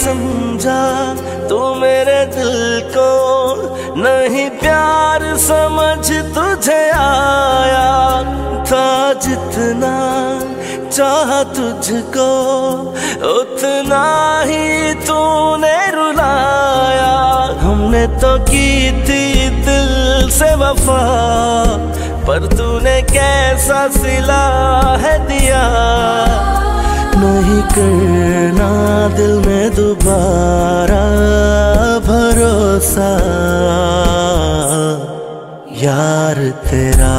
समझा तू मेरे दिल को, नहीं प्यार समझ तुझे आया था। जितना चाहा तुझको उतना ही तूने रुलाया। हमने तो की थी दिल से वफा, पर तूने कैसा सिला है दिया। नहीं करना दिल में दोबारा भरोसा, यार तेरा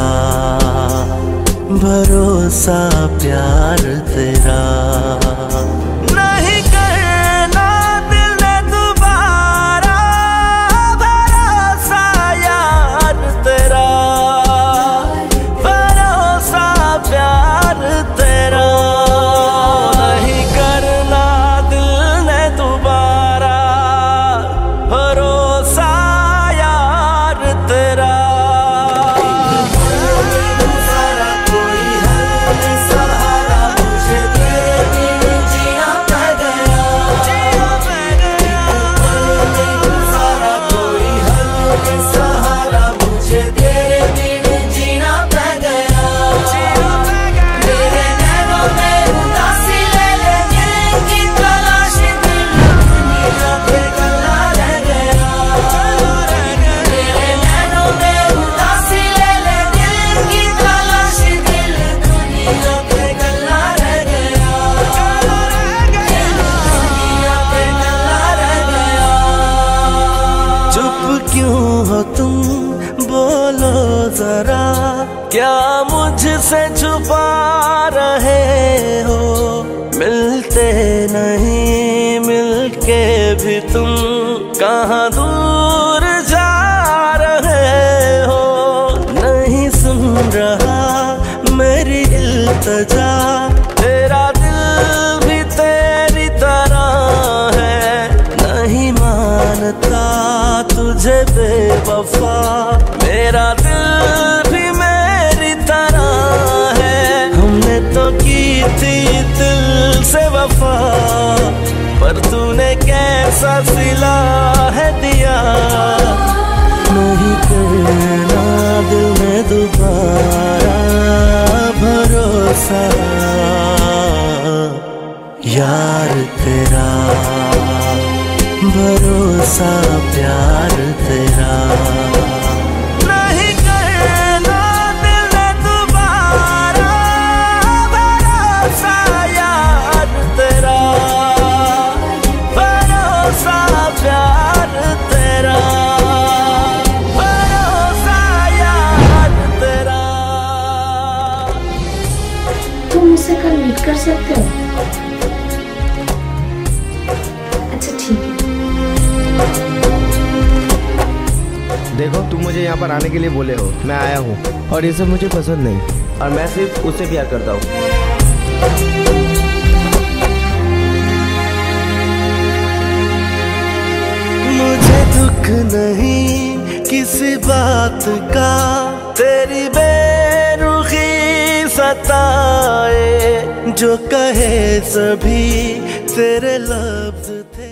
भरोसा प्यार तेरा। नहीं करना दिल में दोबारा भरोसा, यार तेरा भरोसा प्यार तेरा। नहीं करना दिल में दोबारा भरोसा, यार तेरा। क्यों हो तुम बोलो जरा, क्या मुझसे छुपा रहे हो। मिलते नहीं मिलके भी तुम कहाँ दूर जा रहे हो। नहीं सुन रहा मेरी इल्तिजा, तेरा दिल भी तेरी तरह है। नहीं मानता तुझे बेवफा, मेरा दिल भी मेरी तरह है। हमने तो की थी दिल से वफा, पर तूने कैसा सिला है दिया। नहीं करना दिल में दोबारा भरोसा, यार तेरा भरोसा प्यार तेरा। नहीं करना दिल में दोबारा भरोसा, यार तेरा भरोसा प्यार तेरा। भरोसा यार तेरा। तुम मुझसे कल मीट कर सकते हो? अच्छा ठीक है। देखो तुम मुझे यहाँ पर आने के लिए बोले हो, मैं आया हूँ और ये सब मुझे पसंद नहीं, और मैं सिर्फ उससे प्यार करता हूँ। मुझे दुख नहीं किसी बात का, तेरी बेरुखी सताए। जो कहे सभी तेरे लफ्ज थे।